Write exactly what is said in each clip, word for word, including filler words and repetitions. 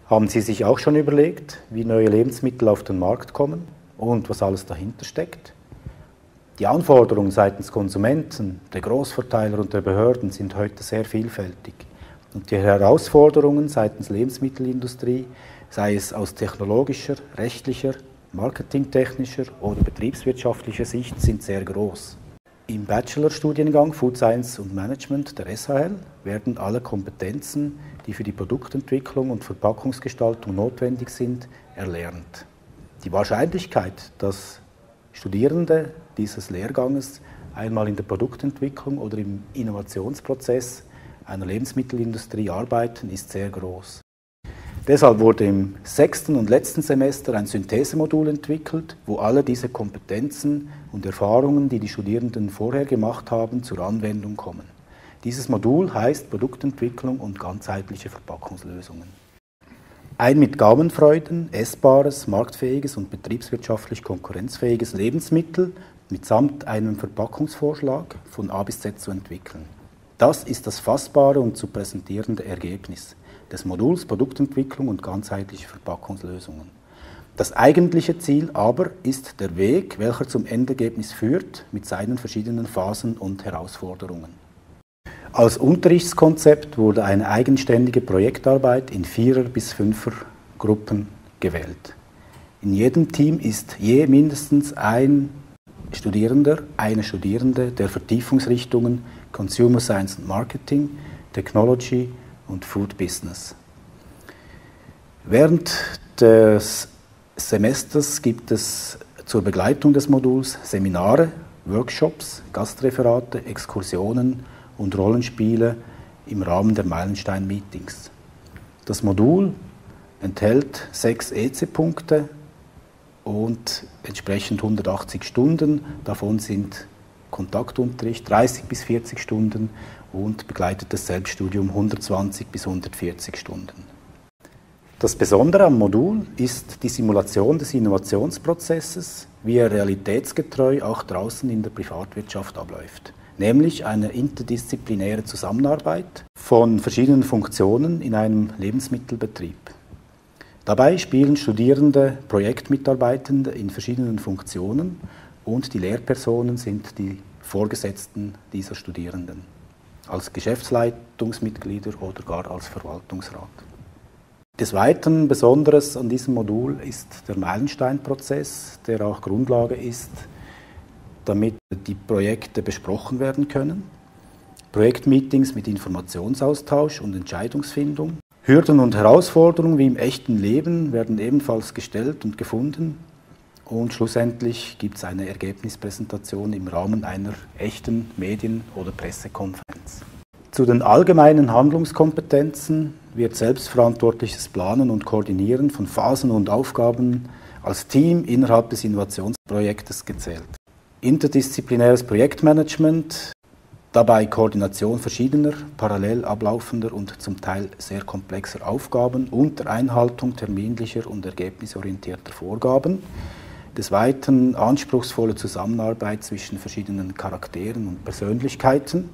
Haben Sie sich auch schon überlegt, wie neue Lebensmittel auf den Markt kommen und was alles dahinter steckt? Die Anforderungen seitens Konsumenten, der Großverteiler und der Behörden sind heute sehr vielfältig. Und die Herausforderungen seitens Lebensmittelindustrie, sei es aus technologischer, rechtlicher, marketingtechnischer oder betriebswirtschaftlicher Sicht, sind sehr groß. Im Bachelorstudiengang Food Science und Management der S H L werden alle Kompetenzen, die für die Produktentwicklung und Verpackungsgestaltung notwendig sind, erlernt. Die Wahrscheinlichkeit, dass Studierende dieses Lehrganges einmal in der Produktentwicklung oder im Innovationsprozess einer Lebensmittelindustrie arbeiten, ist sehr groß. Deshalb wurde im sechsten und letzten Semester ein Synthesemodul entwickelt, wo alle diese Kompetenzen und Erfahrungen, die die Studierenden vorher gemacht haben, zur Anwendung kommen. Dieses Modul heißt Produktentwicklung und ganzheitliche Verpackungslösungen. Ein mit Gaumenfreuden essbares, marktfähiges und betriebswirtschaftlich konkurrenzfähiges Lebensmittel mitsamt einem Verpackungsvorschlag von A bis Z zu entwickeln. Das ist das fassbare und zu präsentierende Ergebnis des Moduls Produktentwicklung und ganzheitliche Verpackungslösungen. Das eigentliche Ziel aber ist der Weg, welcher zum Endergebnis führt, mit seinen verschiedenen Phasen und Herausforderungen. Als Unterrichtskonzept wurde eine eigenständige Projektarbeit in Vierer- bis Fünfergruppen gewählt. In jedem Team ist je mindestens ein Studierender, eine Studierende der Vertiefungsrichtungen Consumer Science and Marketing, Technology und Food Business. Während des Semesters gibt es zur Begleitung des Moduls Seminare, Workshops, Gastreferate, Exkursionen und Rollenspiele im Rahmen der Meilenstein-Meetings. Das Modul enthält sechs E C-Punkte und entsprechend hundertachtzig Stunden. Davon sind Kontaktunterricht dreißig bis vierzig Stunden und begleitetes Selbststudium hundertzwanzig bis hundertvierzig Stunden. Das Besondere am Modul ist die Simulation des Innovationsprozesses, wie er realitätsgetreu auch draußen in der Privatwirtschaft abläuft, nämlich eine interdisziplinäre Zusammenarbeit von verschiedenen Funktionen in einem Lebensmittelbetrieb. Dabei spielen Studierende Projektmitarbeitende in verschiedenen Funktionen und die Lehrpersonen sind die Vorgesetzten dieser Studierenden, als Geschäftsleitungsmitglieder oder gar als Verwaltungsrat. Des Weiteren Besonderes an diesem Modul ist der Meilensteinprozess, der auch Grundlage ist, damit die Projekte besprochen werden können. Projektmeetings mit Informationsaustausch und Entscheidungsfindung. Hürden und Herausforderungen wie im echten Leben werden ebenfalls gestellt und gefunden. Und schlussendlich gibt es eine Ergebnispräsentation im Rahmen einer echten Medien- oder Pressekonferenz. Zu den allgemeinen Handlungskompetenzen wird selbstverantwortliches Planen und Koordinieren von Phasen und Aufgaben als Team innerhalb des Innovationsprojektes gezählt. Interdisziplinäres Projektmanagement, dabei Koordination verschiedener, parallel ablaufender und zum Teil sehr komplexer Aufgaben unter Einhaltung terminlicher und ergebnisorientierter Vorgaben. Des Weiteren anspruchsvolle Zusammenarbeit zwischen verschiedenen Charakteren und Persönlichkeiten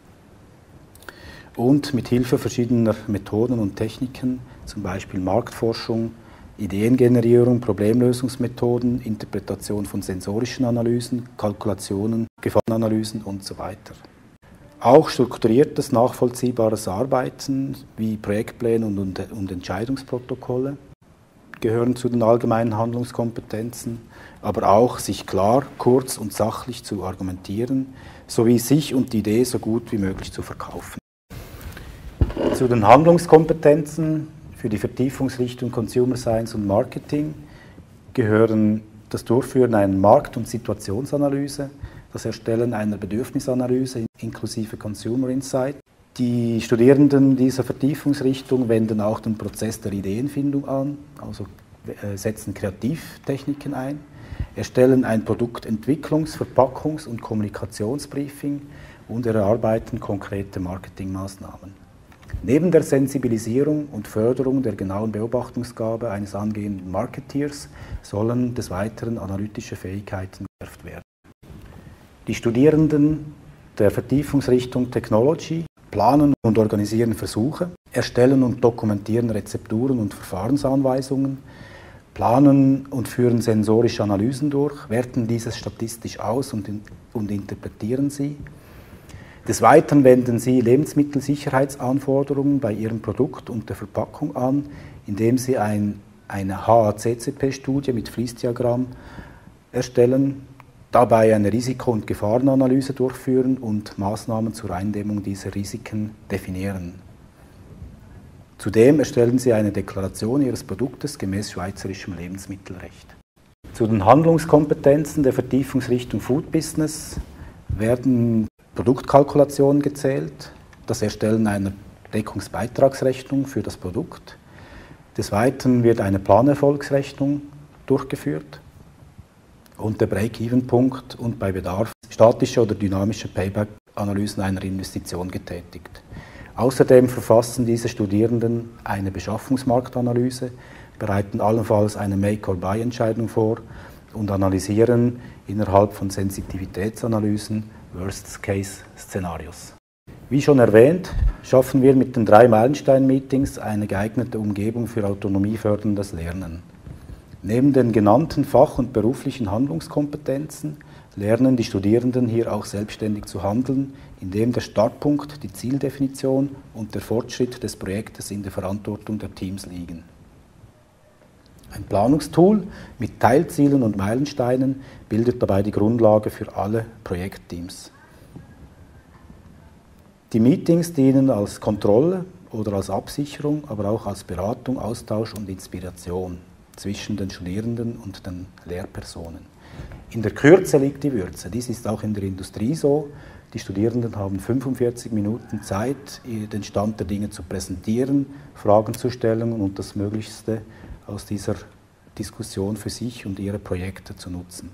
und mit Hilfe verschiedener Methoden und Techniken, zum Beispiel Marktforschung, Ideengenerierung, Problemlösungsmethoden, Interpretation von sensorischen Analysen, Kalkulationen, Gefahrenanalysen und so weiter. Auch strukturiertes, nachvollziehbares Arbeiten wie Projektpläne und, und, und Entscheidungsprotokolle gehören zu den allgemeinen Handlungskompetenzen, aber auch sich klar, kurz und sachlich zu argumentieren, sowie sich und die Idee so gut wie möglich zu verkaufen. Zu den Handlungskompetenzen für die Vertiefungsrichtung Consumer Science und Marketing gehören das Durchführen einer Markt- und Situationsanalyse, das Erstellen einer Bedürfnisanalyse inklusive Consumer Insight. Die Studierenden dieser Vertiefungsrichtung wenden auch den Prozess der Ideenfindung an, also setzen Kreativtechniken ein, erstellen ein Produktentwicklungs-, Verpackungs- und Kommunikationsbriefing und erarbeiten konkrete Marketingmaßnahmen. Neben der Sensibilisierung und Förderung der genauen Beobachtungsgabe eines angehenden Marketeers sollen des Weiteren analytische Fähigkeiten geschärft werden. Die Studierenden der Vertiefungsrichtung Technology planen und organisieren Versuche, erstellen und dokumentieren Rezepturen und Verfahrensanweisungen, planen und führen sensorische Analysen durch, werten dieses statistisch aus und, in, und interpretieren sie. Des Weiteren wenden sie Lebensmittelsicherheitsanforderungen bei ihrem Produkt und der Verpackung an, indem sie ein, eine H A C C P-Studie mit Fließdiagramm erstellen, dabei eine Risiko- und Gefahrenanalyse durchführen und Maßnahmen zur Eindämmung dieser Risiken definieren. Zudem erstellen sie eine Deklaration ihres Produktes gemäß schweizerischem Lebensmittelrecht. Zu den Handlungskompetenzen der Vertiefungsrichtung Food Business werden Produktkalkulationen gezählt, das Erstellen einer Deckungsbeitragsrechnung für das Produkt. Des Weiteren wird eine Planerfolgsrechnung durchgeführt und der Break-Even-Punkt und bei Bedarf statische oder dynamische Payback-Analysen einer Investition getätigt. Außerdem verfassen diese Studierenden eine Beschaffungsmarktanalyse, bereiten allenfalls eine Make-or-Buy-Entscheidung vor und analysieren innerhalb von Sensitivitätsanalysen Worst-Case-Szenarios. Wie schon erwähnt, schaffen wir mit den drei Meilenstein-Meetings eine geeignete Umgebung für autonomieförderndes Lernen. Neben den genannten fach- und beruflichen Handlungskompetenzen lernen die Studierenden hier auch selbstständig zu handeln, indem der Startpunkt, die Zieldefinition und der Fortschritt des Projektes in der Verantwortung der Teams liegen. Ein Planungstool mit Teilzielen und Meilensteinen bildet dabei die Grundlage für alle Projektteams. Die Meetings dienen als Kontrolle oder als Absicherung, aber auch als Beratung, Austausch und Inspiration zwischen den Studierenden und den Lehrpersonen. In der Kürze liegt die Würze. Dies ist auch in der Industrie so. Die Studierenden haben fünfundvierzig Minuten Zeit, den Stand der Dinge zu präsentieren, Fragen zu stellen und das Möglichste aus dieser Diskussion für sich und ihre Projekte zu nutzen.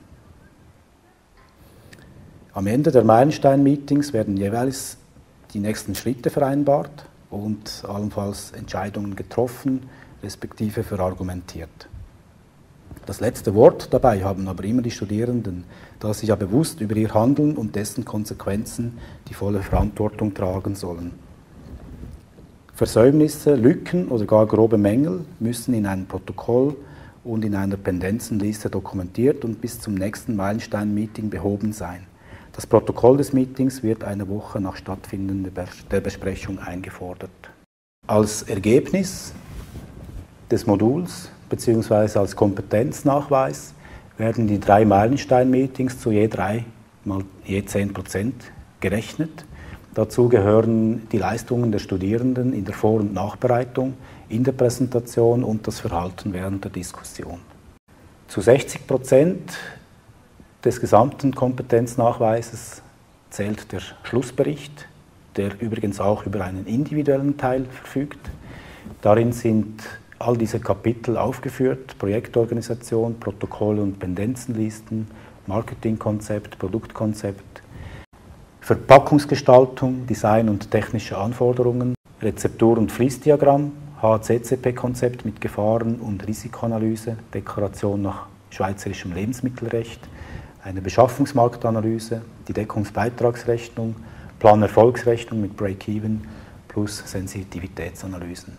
Am Ende der Meilenstein-Meetings werden jeweils die nächsten Schritte vereinbart und allenfalls Entscheidungen getroffen, respektive verargumentiert. Das letzte Wort dabei haben aber immer die Studierenden, da sie ja bewusst über ihr Handeln und dessen Konsequenzen die volle Verantwortung tragen sollen. Versäumnisse, Lücken oder gar grobe Mängel müssen in einem Protokoll und in einer Pendenzenliste dokumentiert und bis zum nächsten Meilenstein-Meeting behoben sein. Das Protokoll des Meetings wird eine Woche nach Stattfinden der Besprechung eingefordert. Als Ergebnis des Moduls bzw. als Kompetenznachweis werden die drei Meilenstein-Meetings zu je drei mal je zehn Prozent gerechnet. Dazu gehören die Leistungen der Studierenden in der Vor- und Nachbereitung, in der Präsentation und das Verhalten während der Diskussion. Zu sechzig Prozent des gesamten Kompetenznachweises zählt der Schlussbericht, der übrigens auch über einen individuellen Teil verfügt. Darin sind all diese Kapitel aufgeführt: Projektorganisation, Protokolle und Pendenzenlisten, Marketingkonzept, Produktkonzept, Verpackungsgestaltung, Design und technische Anforderungen, Rezeptur- und Fließdiagramm, H A C C P-Konzept mit Gefahren- und Risikoanalyse, Deklaration nach schweizerischem Lebensmittelrecht, eine Beschaffungsmarktanalyse, die Deckungsbeitragsrechnung, Planerfolgsrechnung mit Break-Even plus Sensitivitätsanalysen.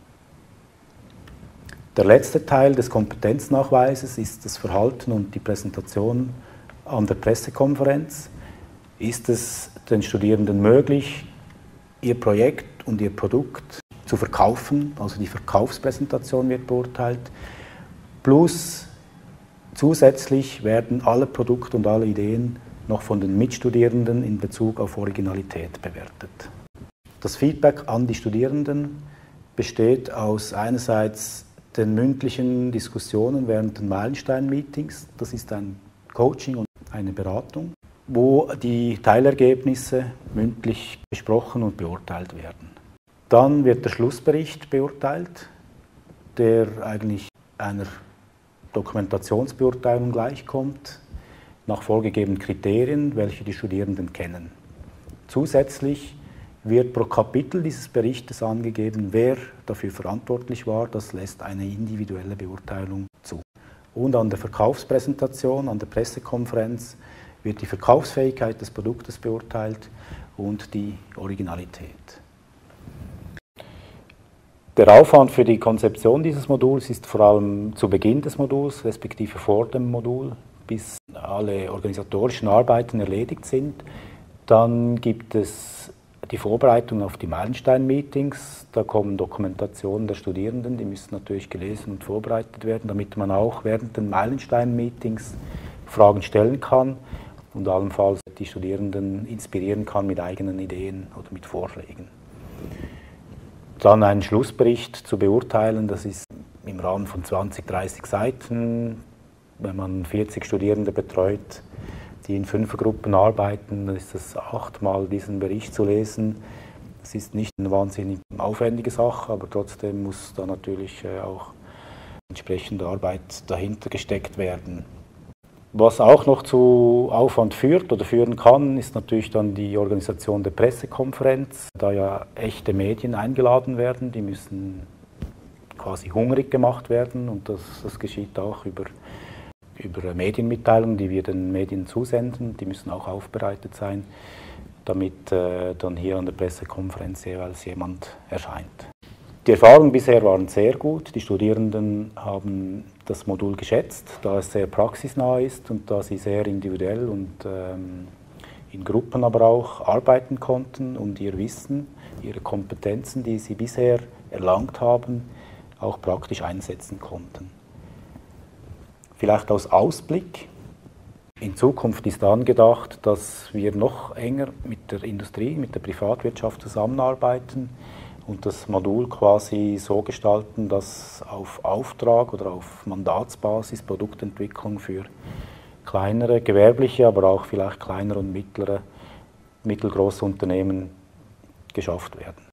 Der letzte Teil des Kompetenznachweises ist das Verhalten und die Präsentation an der Pressekonferenz. Ist es den Studierenden möglich, ihr Projekt und ihr Produkt zu verkaufen, also die Verkaufspräsentation wird beurteilt, plus zusätzlich werden alle Produkte und alle Ideen noch von den Mitstudierenden in Bezug auf Originalität bewertet. Das Feedback an die Studierenden besteht aus einerseits den mündlichen Diskussionen während den Meilenstein-Meetings, das ist ein Coaching und eine Beratung, wo die Teilergebnisse mündlich besprochen und beurteilt werden. Dann wird der Schlussbericht beurteilt, der eigentlich einer Dokumentationsbeurteilung gleichkommt, nach vorgegebenen Kriterien, welche die Studierenden kennen. Zusätzlich wird pro Kapitel dieses Berichtes angegeben, wer dafür verantwortlich war. Das lässt eine individuelle Beurteilung zu. Und an der Verkaufspräsentation, an der Pressekonferenz wird die Verkaufsfähigkeit des Produktes beurteilt und die Originalität. Der Aufwand für die Konzeption dieses Moduls ist vor allem zu Beginn des Moduls, respektive vor dem Modul, bis alle organisatorischen Arbeiten erledigt sind. Dann gibt es die Vorbereitung auf die Meilenstein-Meetings. Da kommen Dokumentationen der Studierenden, die müssen natürlich gelesen und vorbereitet werden, damit man auch während den Meilenstein-Meetings Fragen stellen kann und allenfalls die Studierenden inspirieren kann mit eigenen Ideen oder mit Vorschlägen. Dann einen Schlussbericht zu beurteilen, das ist im Rahmen von zwanzig, dreißig Seiten. Wenn man vierzig Studierende betreut, die in Fünfergruppen arbeiten, dann ist es achtmal diesen Bericht zu lesen. Das ist nicht eine wahnsinnig aufwendige Sache, aber trotzdem muss da natürlich auch entsprechende Arbeit dahinter gesteckt werden. Was auch noch zu Aufwand führt oder führen kann, ist natürlich dann die Organisation der Pressekonferenz, da ja echte Medien eingeladen werden, die müssen quasi hungrig gemacht werden und das, das geschieht auch über, über Medienmitteilungen, die wir den Medien zusenden, die müssen auch aufbereitet sein, damit äh, dann hier an der Pressekonferenz jeweils jemand erscheint. Die Erfahrungen bisher waren sehr gut. Die Studierenden haben das Modul geschätzt, da es sehr praxisnah ist und da sie sehr individuell und ähm, in Gruppen aber auch arbeiten konnten und ihr Wissen, ihre Kompetenzen, die sie bisher erlangt haben, auch praktisch einsetzen konnten. Vielleicht als Ausblick. In Zukunft ist angedacht, dass wir noch enger mit der Industrie, mit der Privatwirtschaft zusammenarbeiten und das Modul quasi so gestalten, dass auf Auftrag oder auf Mandatsbasis Produktentwicklung für kleinere, gewerbliche, aber auch vielleicht kleinere und mittlere, mittelgroße Unternehmen geschafft werden.